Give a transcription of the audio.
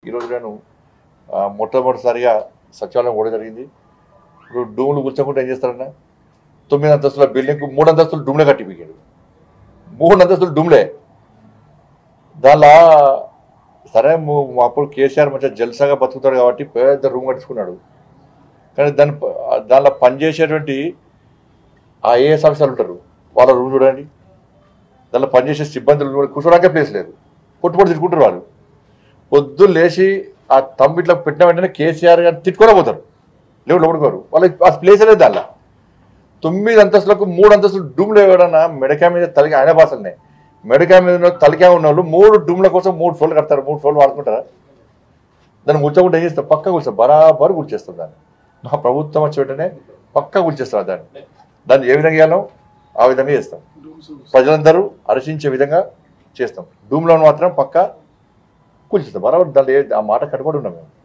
ఈరోజు నేను మొట్టమొదటిసారిగా సచివాలయం కూడా జరిగింది. ఇప్పుడు డూములు కూర్చోకుండా ఏం చేస్తారన్న 9 అంతస్తుల బిల్డింగ్కు 3 అంతస్తులు డూమ్లే కట్టిపోయాడు. 3 అంతస్తులు డూమ్లే. దానిలో సరే అప్పుడు కేసీఆర్ మంచిగా జల్సాగా బతుకుతాడు కాబట్టి పెద్ద రూమ్ కట్టుకున్నాడు. కానీ దానిలో పనిచేసేటువంటి ఐఏఎస్ ఆఫీసర్లు ఉంటారు, వాళ్ళ రూమ్ చూడండి. దానిలో పనిచేసే సిబ్బందులు కూర్చోడానికే ప్లేస్ లేదు, పొట్టుపొట్టు తిట్టుకుంటారు వాళ్ళు. పొద్దున్న లేచి ఆ తమ్మిట్లో పెట్టిన వెంటనే కేసీఆర్ గారు తిట్టుకొని పోతారు, లేవు లోపడుకోరు. వాళ్ళకి ఆ ప్లేస్ అనేది దానిలో 9 అంతస్తులకు 3 అంతస్తులు డూమ్లు ఎవడన్నా మెడకాయ మీద తలకి ఆయన భాషలనే మెడకాయ మీద తలకాయ ఉన్న వాళ్ళు 3 డూమ్ల కోసం 3 ఫ్లోర్లు కడతారు, 3 ఫ్లోర్లు వాడుకుంటారా? దాన్ని కూర్చోకుండా ఏం చేస్తారు? పక్క కూర్చోరు, బరాబరు కూర్చేస్తారు. దాన్ని నా ప్రభుత్వం వచ్చి వెంటనే పక్క కూర్చేస్తారు. దాన్ని ఏ విధంగా చేయాలో ఆ విధంగా చేస్తాం. ప్రజలందరూ హర్షించే విధంగా చేస్తాం. డూమ్లో మాత్రం పక్క కూర్చేస్తాం బరాబర్. దాంట్లో ఆ మాట కట్టుబడి ఉన్నాం మేము.